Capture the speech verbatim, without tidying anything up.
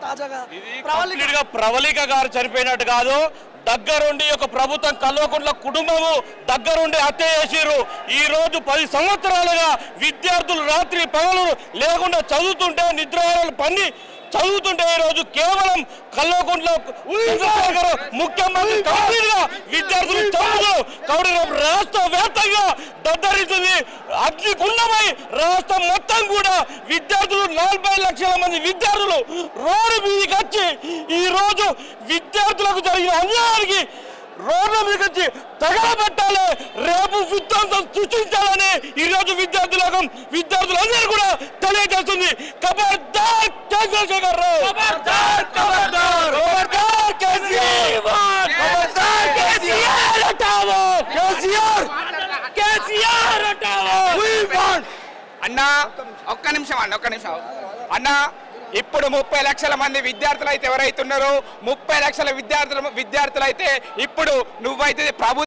తాజాగా ప్రవళిక గారు చనిపోయినట్టు కాదు, దగ్గరుండి ఒక ప్రభుత్వం కల్వకుంట్ల కుటుంబము దగ్గరుండి హత్య చేసిరు. ఈ రోజు పది సంవత్సరాలుగా విద్యార్థులు రాత్రి పగలు లేకుండా చదువుతుంటే నిద్రాహారాలు పని చదువుతుంటే ఈ రోజు కేవలం కల్వకుంట్ల ముఖ్యమంత్రి కంప్లీట్ గా విద్యార్థులు చదువులు కాబట్టి రాష్ట్ర వ్యాప్తంగా దద్దరిస్తుంది. అగ్నిగుండమై రాష్ట్రం మొత్తం కూడా విద్యార్థులు నలభై లక్షల మంది విద్యార్థులు రోడ్డు మీదకి వచ్చి ఈ రోజు విద్యార్థులకు జరిగిన అన్యాయానికి రోడ్ల మీదకి వచ్చి తగలబెట్టాలి, రేపు విధ్వంసం సృష్టించాలని ఈ రోజు విద్యార్థులకు విద్యార్థులందరూ కూడా తెలియజేస్తుంది. ఖబర్దార్ చంద్రశేఖర్ రావు, ఖబర్దార్ ఖబర్దార్ ఖబర్దార్ కేసీఆర్, ఖబర్దార్ కేసీఆర్ హటావో, కేసీఆర్ కేసీఆర్ హటావో. అన్నా ఒక్క నిమిషం అన్న ఒక్క నిమిషం అన్న ఇప్పుడు ముప్పై లక్షల మంది విద్యార్థులు అయితే ఎవరైతే ఉన్నారో ముప్పై లక్షల విద్యార్థులు విద్యార్థులు అయితే ఇప్పుడు నువ్వైతే ప్రభుత్వం